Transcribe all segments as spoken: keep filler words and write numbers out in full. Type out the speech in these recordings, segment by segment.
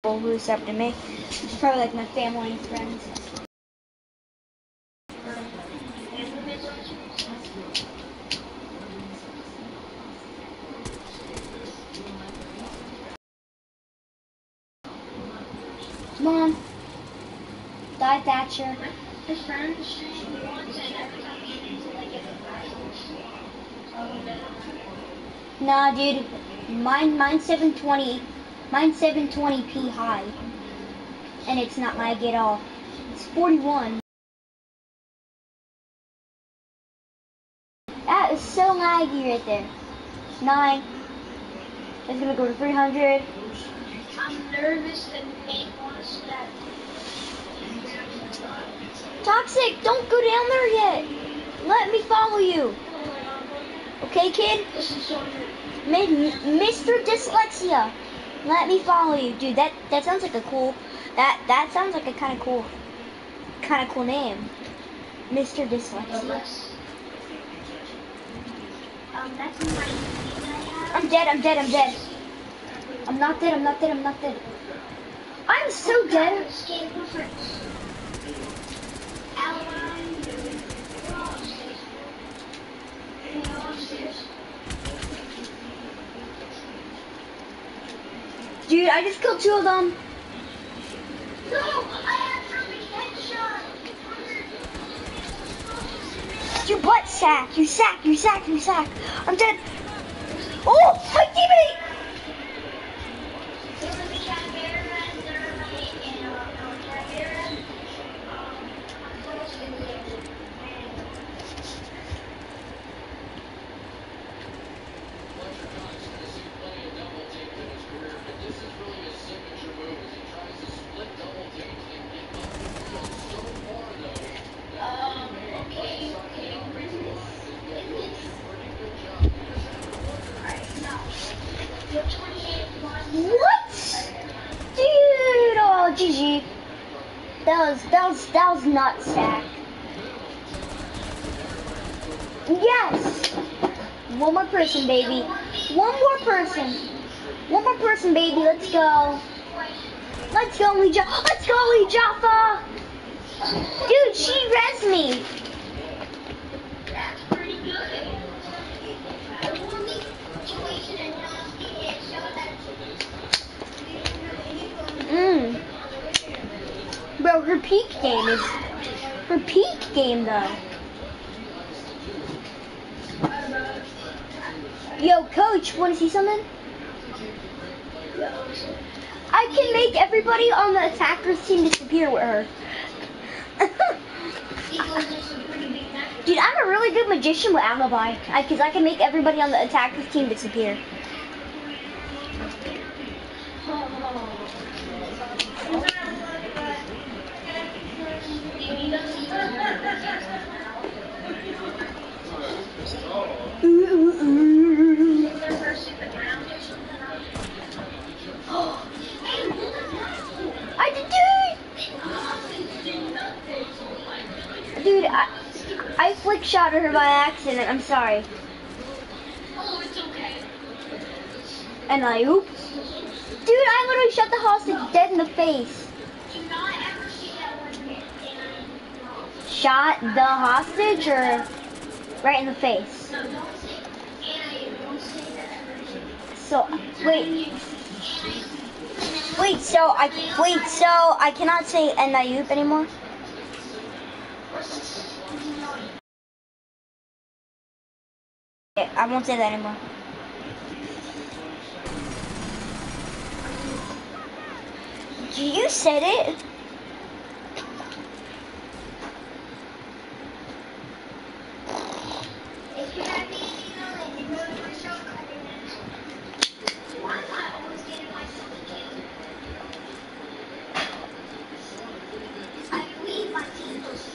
Who accepted me. It's probably like my family and friends. Come on. Die, Thatcher. Nah, dude. Mine, mine's seven twenty. Mine's seven twenty p high. And it's not laggy at all. It's forty-one. That is so laggy right there. Nine. It's gonna go to three hundred. I'm nervous and ain't want to step. Toxic, don't go down there yet. Let me follow you. Okay, kid? This is so Mister Dyslexia. Let me follow you. Dude, that, that sounds like a cool, that, that sounds like a kind of cool, kind of cool name. Mister Dyslexia. Um, that's my I'm dead, I'm dead, I'm dead. I'm not dead, I'm not dead, I'm not dead. I'm so dead. Dude, I just killed two of them. No, I have perfect headshot. You butt sack, you sack, you sack, you sack. I'm dead. Oh, my teammate! What? Dude, oh, G G. That was, that was, that was not sack. Yes! One more person, baby. One more person. One more person, baby. Let's go. Let's go, Lee Jaffa. Let's go, Lee Jaffa. Dude, she res me. That's pretty good. I won the situation and not the headshot. Mmm. Bro, her peak game is her peak game though. Yo, coach, wanna see something? I can make everybody on the attacker's team disappear with her. Dude, I'm a really good magician with Alibi. I, Cause I can make everybody on the attacker's team disappear. I did do it! Dude, I, I flick shot her by accident. I'm sorry. Oh, it's okay. And I oops. Dude, I literally shot the hostage dead in the face. Do not ever see that one hit. Shot the hostage or right in the face? No, don't say Anna, don't say that. So wait. Wait, so I wait, so I cannot say N I U P anymore? Okay, I won't say that anymore. You said it. If you have anything on it, you go to my show cutting it. Why am I always getting myself killed? I believe my team was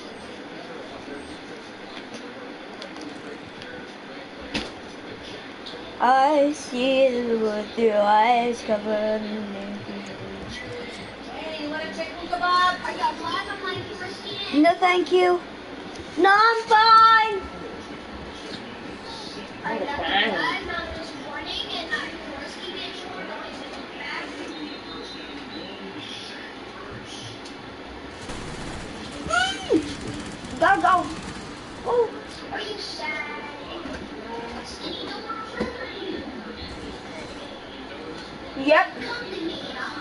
I see you with your eyes covered in Hey, you want a chicken kebab? I got black on my foreskin. No, thank you. No, I'm fine. I got black on this morning and I foreskin it short. I took it back. Gotta go. Oh. Are you sad? Yep. Come to me and I'll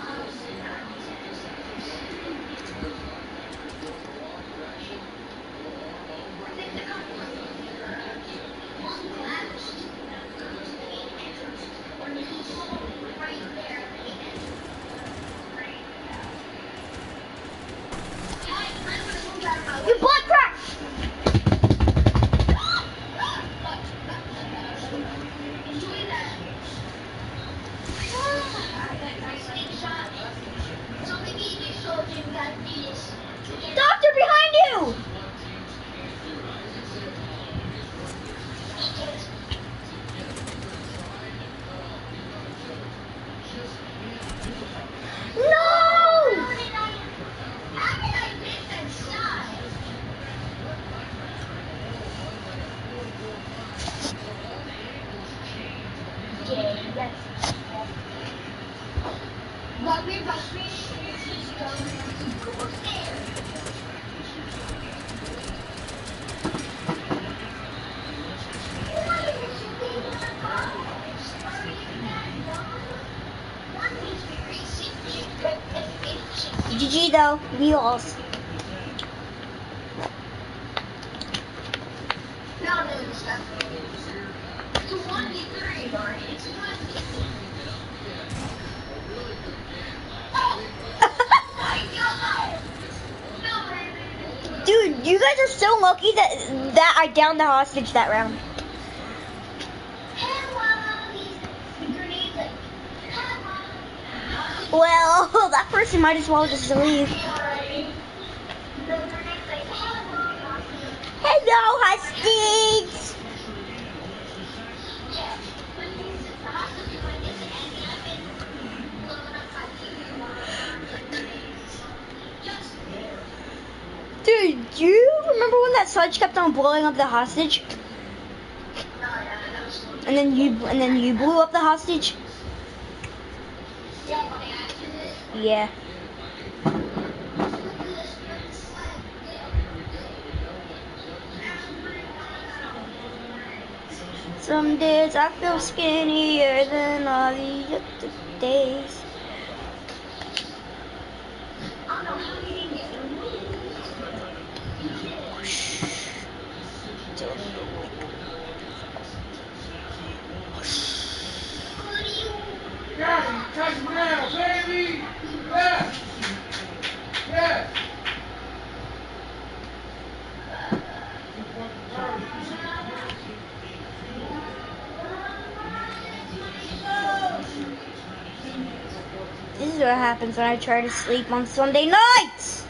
You butt crack! Doctor, behind you! No! Yes. But we're by three streets to go upstairs. G G though, we lost. No, no, stuff. It's a one v three, Marty. It's a one v three. Oh! My God! No, Dude, you guys are so lucky that that I downed the hostage that round. hello, he's the grenade like, hello. Well, that person might as well just leave. The grenade's like, hello. Hello, hostage. Yeah, but he's the hostage when it's an enemy. I've been blowing up my people. Just Dude, do you remember when that Sludge kept on blowing up the hostage? no, no, no. And then you and then you blew up the hostage? Yeah, by accident. Yeah. Some days I feel skinnier than all the other days. I don't know how you didn't get removed. What do you Got him, touchdown, baby! Yes! Yes! This is what happens when I try to sleep on Sunday nights.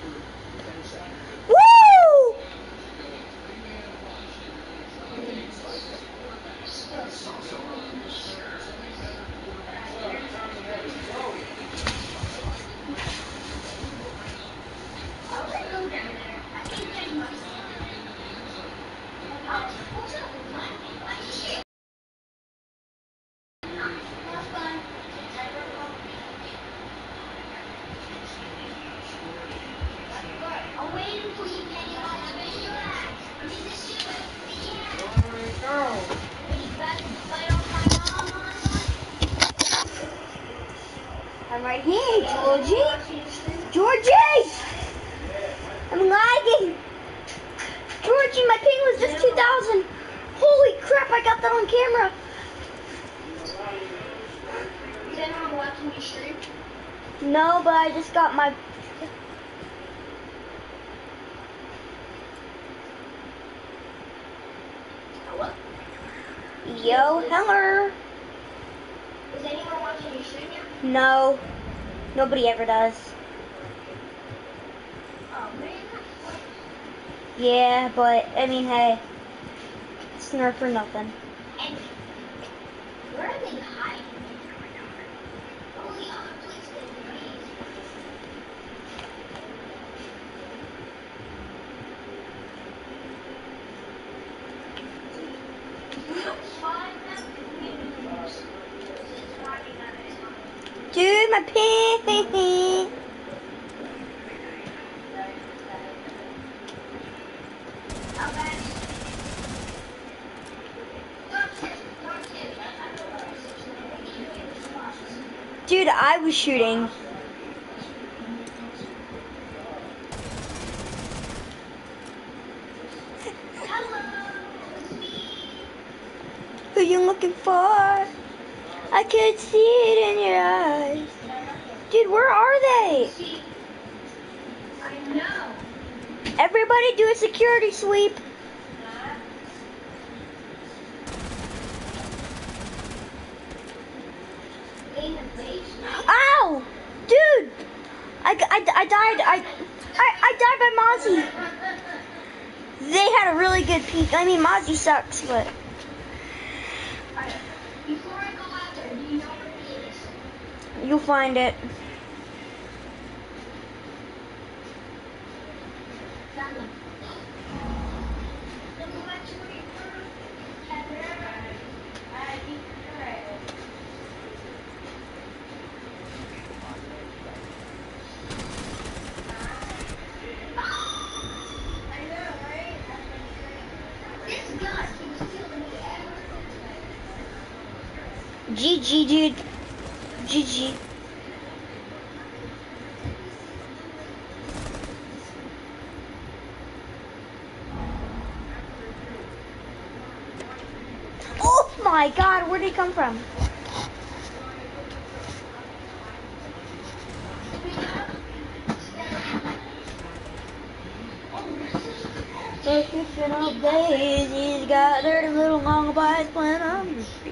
Woo! I'm waiting for you, Penny. I'm waiting for that. This is super. Go! I'm right here, Georgie. Georgie! I'm lagging. Georgie, my ping was just two thousand. Holy crap, I got that on camera. Is anyone watching your stream? No, but I just got my... Hello? Yo, hello. Is anyone watching your stream yet? No, nobody ever does. Oh, man. Yeah, but, I mean, hey, it's nerf for nothing. And where are they hiding? Only other place they breathe. Find them communities. It's finding them. Dude, my ping. that I was shooting. Who you looking for? I could see it in your eyes. Dude, where are they? I know. Everybody do a security sweep. In the basement. Ow! Dude! I, I, I died. I, I, I died by Mozzie. They had a really good peek. I mean, Mozzie sucks, but... Alright, before I go out there, do you know where it is? You'll find it. Found them. Then go back to where you were. This guy keeps killing me. G G, dude. G G. Oh my god, where did he come from? Fishing all days, he's got dirty little long bites playing on the street.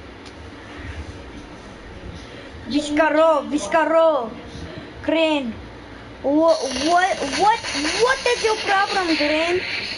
Viscaro, Viscaro, Crane. What, what, what, what is your problem, Crane?